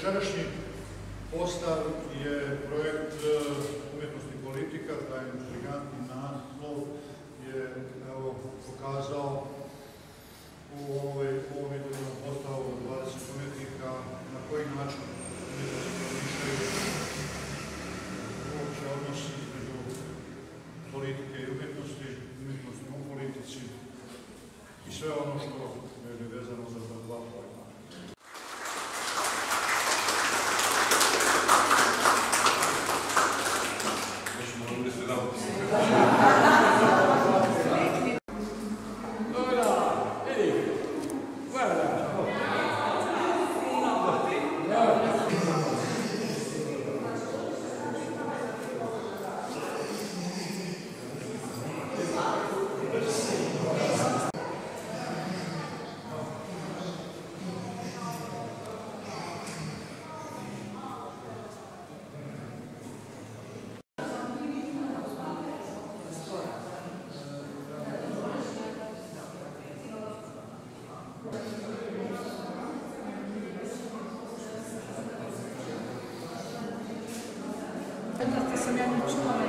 Večerašnji postav je projekt umjetnosti i politika, taj intrigantni naslov je pokazao u ovom jednom postavu 20 umjetnika na koji način umjetnosti promišljaju uopće odnos između politike i umjetnosti u politici i sve ono što je vezano za dva pojma. Sam ja ne čula